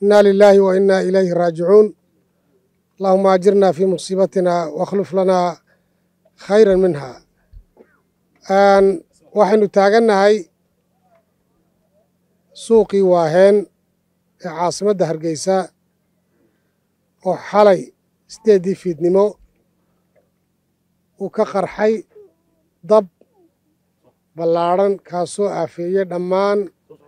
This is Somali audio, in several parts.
إنا لله وإنا إليه راجعون اللهم أجرنا في مصيبتنا واخلف لنا خيرا منها waxaynu taagannahay suuqii waaheen ee caasimadda Hargeysa oo xalay 8 fiidnimo uu ka qarxay dab ballaaran kaasoo aafeeyay dhammaan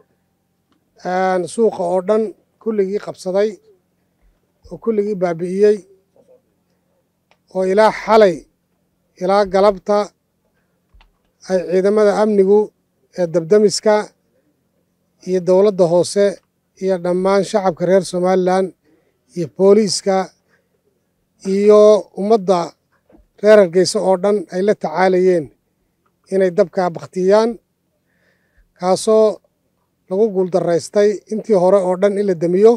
suuqa oo dhan kulligii qabsaday oo kulligii baabi'iyey oo ilaa xalay ilaa galabta ay ciidamada amnigu ee dabdamiska iyo dowladda hoose iyo dhammaan shacabka reer Somaliland iyo booliiska iyo ummadda reer Hargeysa oo dhan ay la tacaalayeen inay dabka baqtiyaan kaasoo lagu guuldaraystay intii hore oo dhan in la damiyo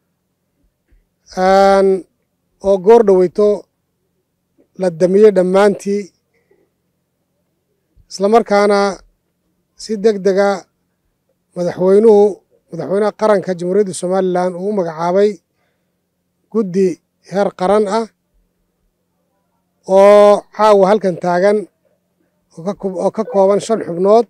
oo goor dhaweyto la damiyey dhammaantii isla markaana si degdega madaxweynaha qaranka jamhuuriyadda Somaliland uu magacaabay guddi heer qaran ah oo caawa halkan taagan oo ka kooban 5 xubnood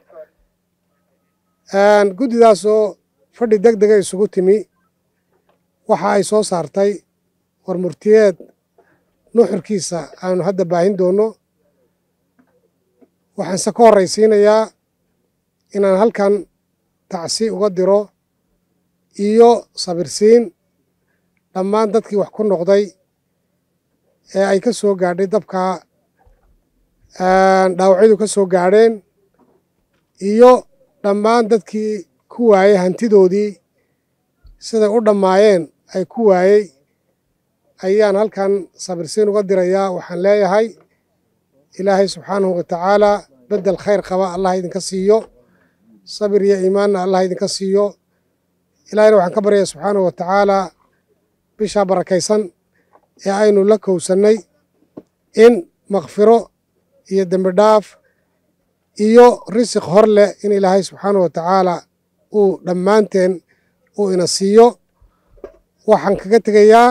guddidaasoo fadhi degdega isugu timi waxa ay soo saartay warmurtiyeed nuxurkiisa aanu hadda baahin doono waxaanse ka horraysiinayaa inaan halkan tacsi uga diro iyo sabirsiin dhammaan dadkii wax ku noqday ee ay ka soo gaadhay dabka dhaawacyadu ka soo gaadheen iyo dhammaan dadkii ku waayey hantidoodii siday u dhammaayeen ay ku waayey ayaan halkan sabirsiin uga dirayaa waxaan leeyahay ilaahay subxaanahu wa tacaala bedel khayr qaba allah idinka siiyo sabir iyo iimaanna allah idinka siiyo ilaahayna waxaan ka baryayaa subxaanahu wa tacaala bisha barakaysan ee aynu la kowsannay in makfiro iyo dembi dhaaf iyo risiq hor leh in ilaahay subxaanahu wa tacaala uu dhammaanteen uu ina siiyo waxaan kaga tegayaa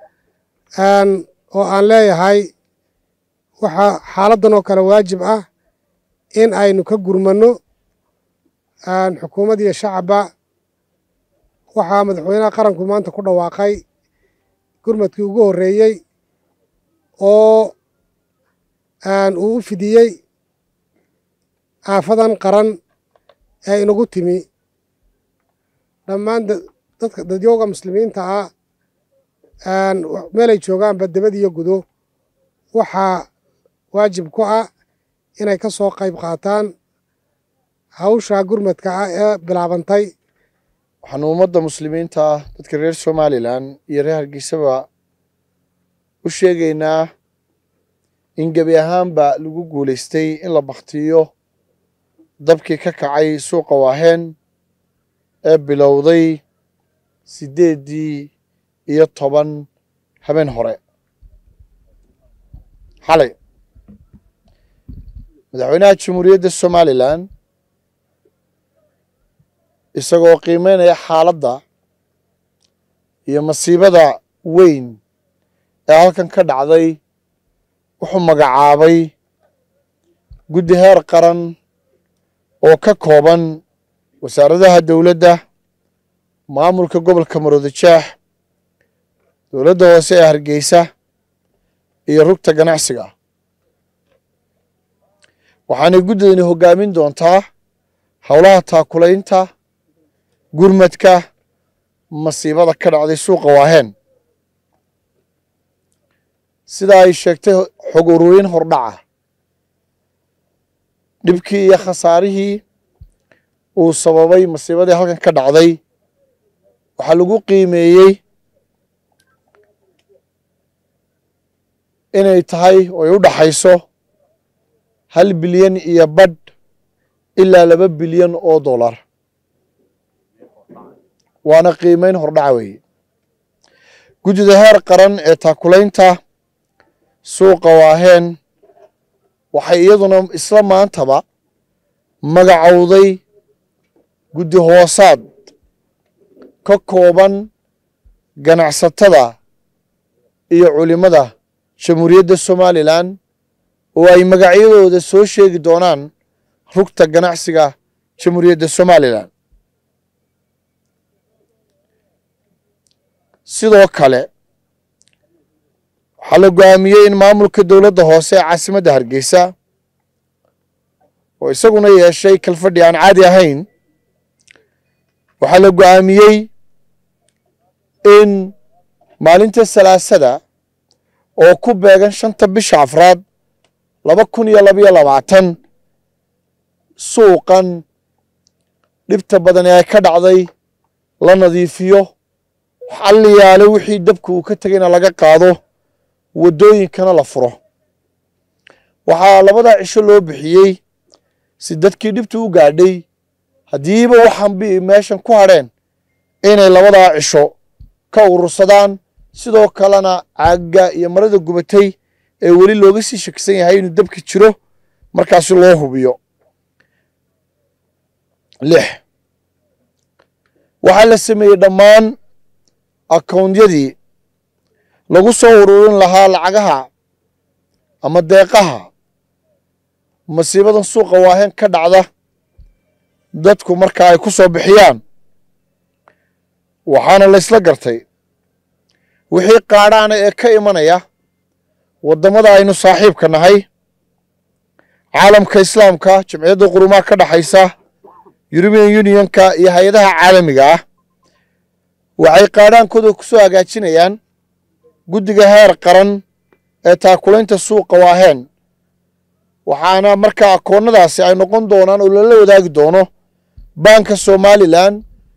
oo aan leeyahay waxaa xaaladdan oo kale waajib ah in aynu ka gurmanno xukuumad iyo shacabba waxaa madaxweynaha qaranku maanta ku dhawaaqay gurmadkii ugu horreeyey oo uu u fidiyey aafadan qaran ee inagu timi dhammaan dadyowga muslimiinta ah meelay joogaanba dibad iyo gudo waxaa waajib ku ah inay ka soo qayb qaataan hawsha gurmadka ah ee bilaabantay waxaan ummadda muslimiinta ah dadka reer Somaliland iyo reer Hargeysaba u sheegaynaa in gebi ahaanba lagu guuleystay in la baqtiyo dabkii ka kacay suuqa waaheen ee bilowday 8:10 habeen hore xalay madaxweynaha jamhuuriyadda Somaliland isagoo qiimeynaya xaaladda iyo masiibada weyn ee halkan ka dhacday wuxuu magacaabay guddi heer qaran oo ka kooban wasaaradaha dowladda maamulka gobolka Maroodijeex dowladda hoose ee Hargeysa iyo rugta ganacsiga waxaanay guddidani hogaamin doontaa howlaha taakulaynta gurmadka masiibada ka dhacday suuqa waaheen sida ay sheegtay xog ururin hordhaca dhibkii iyo khasaarihii uu sababay masiibadii halkan ka dhacday waxaa lagu qiimeeyey inay tahay oo ay u dhaxayso 1 bilyan iyo badh ilaa 2 bilyan oo dollar waana qiimeyn hordhaca weeye guddida heer qaran ee taakulaynta suuqa waaheen waxay iyaduna isla maantaba magacowday guddi hoosaad ka kooban ganacsatada iyo culimada jamhuuriyadda Somaliland oo ay magacyadooda soo sheegi doonaan rugta ganacsiga jamhuuriyadda Somaliland. sidoo kale waxaa la go'aamiyey in maamulka dowladda hoose ee caasimadda Hargeysa oo isaguna yeeshay kalfadhi aan caadi ahayn waxaa la go'aamiyey in maalinta Salaasada oo ku beegan 5 bisha Afraad 2022 suuqan dhibta badan ee ka dhacday la nadiifiyo xalliyaale wixii dabku uu ka tagayna laga qaado wadooyinkana la furo. waxaa labada cisho loo bixiyey si dadkii dhibtu u gaadhay hadiiba waxaan meeshan ku hadheen inay labada cisho ka urursadaan sidoo kalena caagga iyo marada gubatay ee weli looga sii shakisan yahay inuu dabki jiro markaas loo hubiyo. 6 waxaa la sameeyey dhammaan akoontiyadii lagu soo ururin lahaa lacagaha ama deeqaha masiibadan suuqa waaheen ka dhacda dadku marka ay ku soo bixiyaan waxaana la isla gartay wixii qaadhaana ee ka imanaya wadamada aynu saaxiibka nahay caalamka islaamka jamciyadda qurumaha ka dhaxaysa European Unionka iyo hay'adaha caalamiga ah waxay qaadhaankooda ku soo hagaajinayaan guddiga heer qaran ee taakulaynta suuqa waaheen waxaana markaa akoonnadaasi ay noqon doonaan oo la wadaagi doono banka Somaliland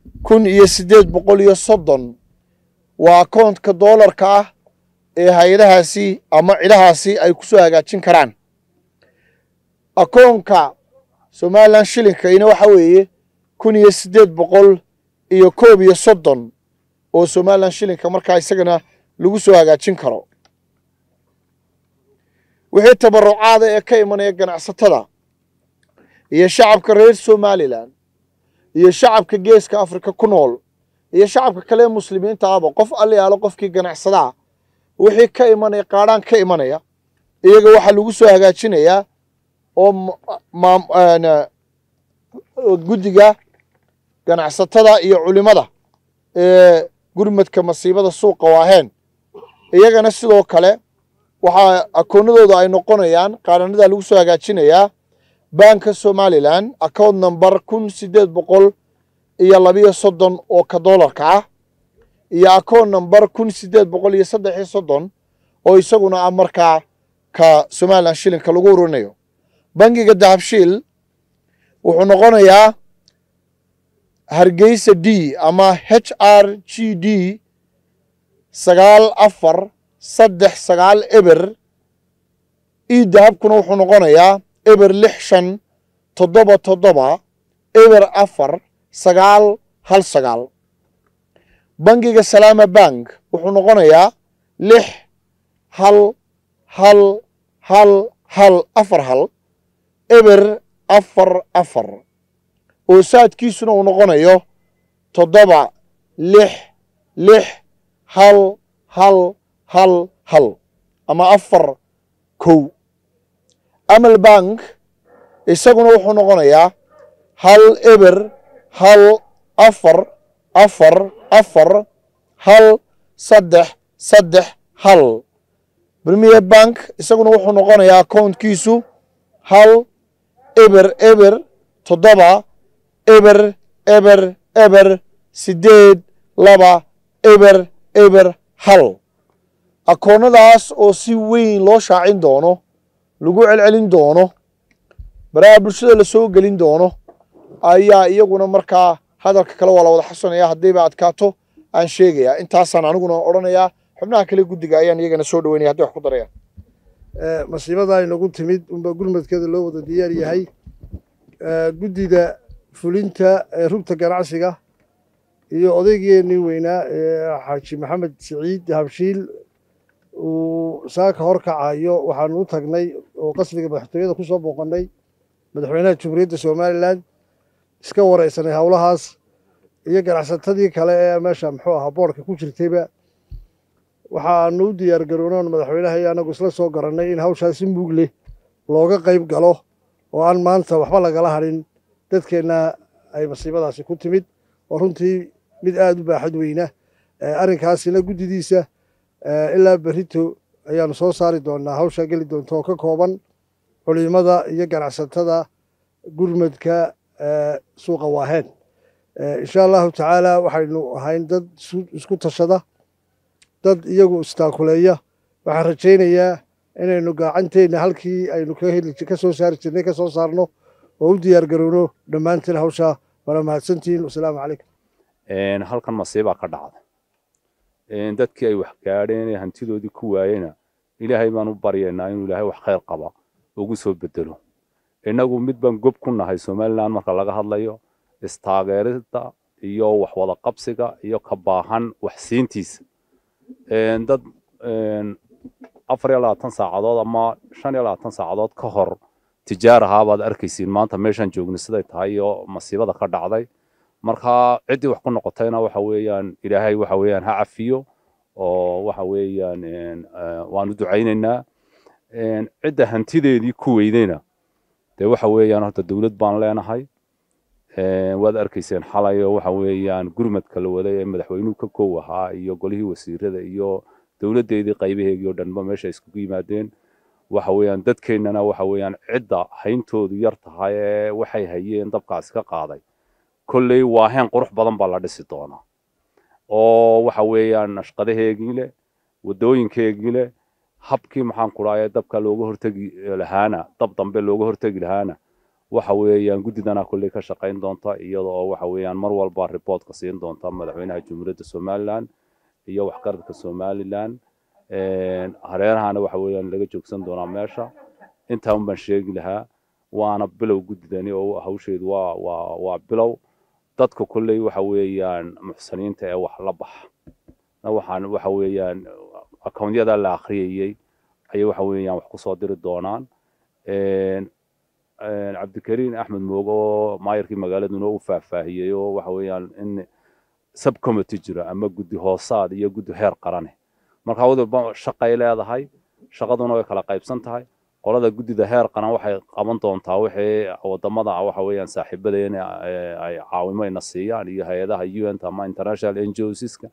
1830 waa akoontka doolarka ah ee hay'adahaasi ama ciidahaasi ay ku soo hagaajin karaan. akoonka Somaliland shilinka ina waxa weeye 1830 oo Somaliland shilinka markaa isagana lagu soo hagaajin karo. wixii tabarucaad ee ka imanaya ganacsatada iyo shacabka reer Somaliland iyo shacabka geeska Afrika ku nool iyo shacabka kale muslimiinta ah qof aliyaalo qofkii ganacsada wixii ka imanaya qaadhaan ka imanaya iyaga waxa lagu soo hagaajinayaa oo guddiga ganacsatada iyo culimada ee gurmadka masiibada suuqa waaheen iyagana sidoo kale waxa akoonnadooda ay noqonayaan qaadhanada lagu soo hagaajinayaa banka Somaliland account number 1830 oo ka doolarka ah iyo account number 1830 oo isaguna markaa ka Somaliland shilinka lagu ururinayo. bangiga Dahabshiil wuxuu noqonayaa Hargeysa D ama HRGD 9439 eber dahabkuna wuxuu noqonayaa eber 6577 eber 4919. bangiga Salaama Bank wuxuu noqonayaa 611141 eber 44 oo saadkiisuna uu noqonayo 766111 ama 41. Amal Bank isaguna wuxuu noqonayaa 1 eber 1444 1331. Premier Bank isaguna wuxuu noqonayaa accountkiisu 1 eber eber 7 eber eber eber 8 2 eber eber 1. akoonnadaas oo si weyn loo shaacin doono lagu celcelin doono baraha bulshada la soo gelin doono ayaa iyaguna markaa hadalka kale waa la wada xasanaya hadii ba adkaato aan sheegayaa intaasaan aniguna oranayaa xubnaha kale guddiga ayaan iyagana soo dhaweynaya hadii wax ku darayaan. masiibada ay nagu timid unba gurmadkeeda loo wada diyaar yahay. guddida fulinta rugta ganacsiga iyo odaygeennii weynaa xaaji maxamed siciid Dahabshiil uu saaka horkacayo waxaanu u tagnay oo qasriga madaxtooyada ku soo booqanay madaxweynaha Jamhuuriyadda Somaliland iska wareysanay hawlahaas iyo ganacsatadii kale ee meesha muxuu ahaa boorka ku jirtayba waxaanu u diyaar garoonoon madaxweynaha iyo anagu isla soo garannay in hawshaas si mug leh looga qayb galo oo aan maanta waxba lagala hadhin dadkeenna ay masiibadaasi ku timid oo runtii mid aad u baaxad weyna arrinkaasina guddidiisa ilaa berrito ayaanu soo saari doonaa hawshaa geli doonta oo ka kooban culimada iyo ganacsatada gurmadka suuqa waaheen insha allahu tacaala waxaynu ahayn dad isku tashada dad iyagu istaakuleeya waxaan rajaynayaa inaynu gacanteenna halkii aynu ka soo saari jirnay ka soo saarno oo u diyaar garowno dhammaantiin hawshaa wala mahadsantihiin wasalaamu calaykum halkan masiibaa ka dhacda dadkii ay wax gaadheen ee hantidoodii ku waayena ilaahay baan u baryaynaa inuu ilaahay wax khayr qaba ugu soo bedelo innagu mid baan gob ku nahay somalilan marka laga hadlayo istaageerida iyo wax wada qabsiga iyo ka baahan wax siintiisa dad 24 saacadood ama 25 saacadood ka hor tijaaraha baad arkaysiin maanta meeshan joogno siday tahay iyo masiibada ka dhacday marka cidii wax ku noqotayna waxa weeyaan ilaahay waxa weeyaan ha cafiyo oo waxa weeyaan waanu ducaynaynaa cidda hantideedii ku weydayna de waxa weeyaan horta dawlad baan leenahay waad arkayseen xalay waxa weeyaan gurmadka la waday ee madaxweynuhu ka koow ahaa iyo golihii wasiirada iyo dawladeedii qaybaheedii oo dhanba meesha isku yimaadeen waxa weeyaan dadkeenana waxa weeyaan cidda hayntoodu yar tahay ee waxay hayeen dabkaas ka qaaday kulley waaheen qurux badan baa la dhisi doonaa oo waxa weeyaan nashqadaheegii leh wadooyinkeegii leh habkii maxaan ku raayay dabka looga hortagi lahaana dab dambe looga hortagi lahaana waxa weeyaan guddidana kulley ka shaqayn doonta iyadoo waxa weeyaan mar walba report ka siin doonta madaxweynaha Jamhuuriyadda Soomaaliland iyo waxqabadka Soomaaliland hareerahana waxa weeyaan laga joogsan doonaa meesha inta un baan sheegi lahaa waana bilow guddidani oo hawsheedu waa bilow dadka kulley waxa weeyaan muxsaniinta ee wax la bax waxaan waxa weeyaan account-yada la akhriyay ay waxa weeyaan wax ku soo diri doonaan Cabdikariin Axmed Moogo maayirkii magaaladuna uu faahfaahiyay oo waxa weeyaan in subcommittee jira ama guddi hoosaad iyo guddi heer qaran marka wadaba shaqay leedahay shaqaduna way kala qaybsan tahay qolada guddida heer qaran waxay qaban doontaa wixii wadamada waxa weeyaan saaxiibadeena ay caawimayna siiyaan iyo hay'adaha UN ama international NGOs-ka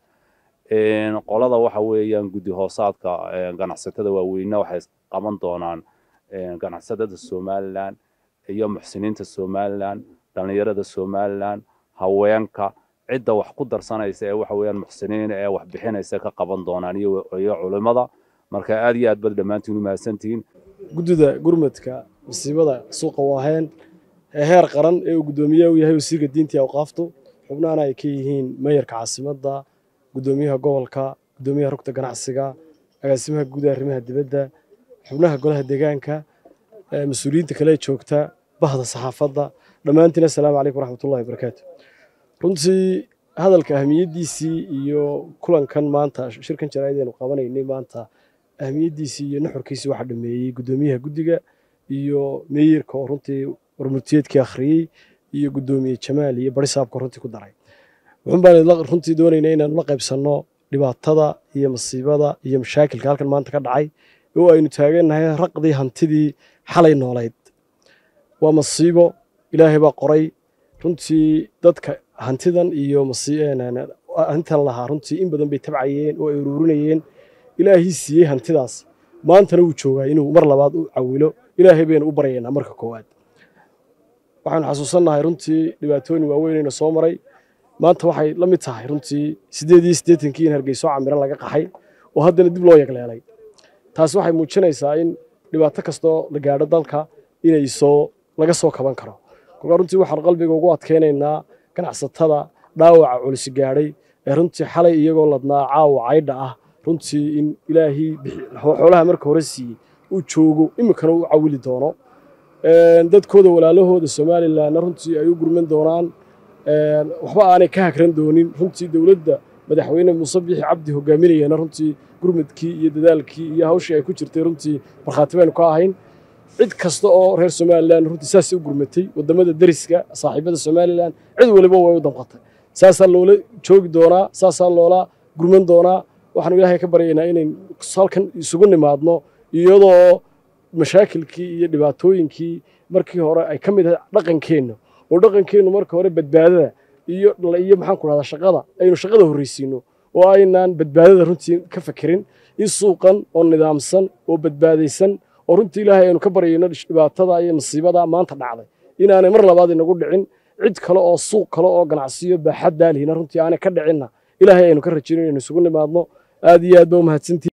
qolada waxa weeyaan guddi hoosaadka ganacsatada waaweyn waxay qaban doonaan ganacsatada Soomaaliland iyo muxsiniinta Soomaaliland dhalinyarada Soomaaliland haweenka cidda wax ku darsanaysa ee waxa weeyaan muxsiniin ee wax bixinaysa ka qaban doonaan iyo culimada marka aad iyo aad bad dhamaantiin u mahadsantiin guddida gurmadka masiibada suuqa waaheen ee heer qaran ee uu gudoomiyaha u yahay wasiirka diinta iyo awqaaftu xubnaana ay ka yihiin mayorka caasimadda gudoomiyaha gobolka gudoomiyaha rugta ganacsiga agaasimaha guud ee arrimaha dibadda xubnaha golaha deegaanka mas'uuliyiinta kale joogta bahda saxaafadda dhammaantiin assalaamu calaykum waraxmatullaahi wabarakaatu runtii hadalka ahmiyadiisii iyo kulankan maanta shirkan jaraa'idaynu qabanaynay maanta ahmiyadiisii iyo nuxurkiisii waxa dhameeyay gudoomiyaha guddiga iyo meeyirka oo runtii warmurtiyeedkii akhriyay iyo gudoomiye Jamaal iyo barisaabka runtii ku daray wuxuu baan runtii doonaynaa inaan la qaybsano dhibaatada iyo masiibada iyo mashaakilka halkan maanta ka dhacay oo aynu taaganahay raqdii hantidii xalay noolayd waa masiibo ilaahay baa qoray runtii dadka hantidan iyo hantan lahaa runtii in badan bay tabcayeen oo ay ururinayeen ilaahay siiyey hantidaas maantana uu joogaa inuu mar labaad u cawilo ilaahay baynu u baryaynaa marka koowaad waxaan xasuusanahay runtii dhibaatooyin waaweyn soo maray maanta waxay la mid tahay runtii 88 in Hargeysa camiro laga qaxay oo haddana dib loo yagleelay taas waxay muujinaysaa in dhibaato kasto la gaadho dalka inay laga soo kaban karo runtii waxaan qalbiga ugu adkeenaynaa ganacsatada dhaawaca culus gaadhay ee runtii xalay iyagoo ladnaa caawa caydha ah runtii in ilaahi xoolaha marka hore siiyey uu joogo imikana uu cawili doono dadkooda walaalahooda Soomaaliland runtii ay u gurman doonaan waxba aanay ka hakran doonin runtii dawladda madaxweyne Muuse Biixi Cabdi hogaaminayna runtii gurmadkii iyo dadaalkii iyo hawshii ay ku jirtay runtii marxaati baynu ka ahayn cid kasta oo reer Soomaaliland runtii saasi u gurmatay wadamada dariska saaxiibada Soomaaliland cid waliba way u damqatay saasaa loola joogi doonaa saasaa loola gurman doonaa waxaanu ilaahay ka baryaynaa inayn halkan isugu nimaadno iyadoo mashaakilkii iyo dhibaatooyinkii markii hore ay ka mid ahay dhaqankeenna oo dhaqankeennu marka hore badbaadada iyo maxaan ku rahdaa shaqada aynu shaqada horreysiino oo aynaan badbaadada runtii ka fakerin in suuqan oo nidaamsan oo badbaadaysan oo runtii ilaahay aynu ka baryayno dhibaatada iyo masiibada maanta dhacday inaanay mar labaad inagu dhicin cid kale oo suuq kale oo ganacsiyo baaxad daalihina runtii aanay ka dhicinna ilaahay aynu ka rajayno inaynu isugu nimaadno aad iyo aad baa u mahadsantihiin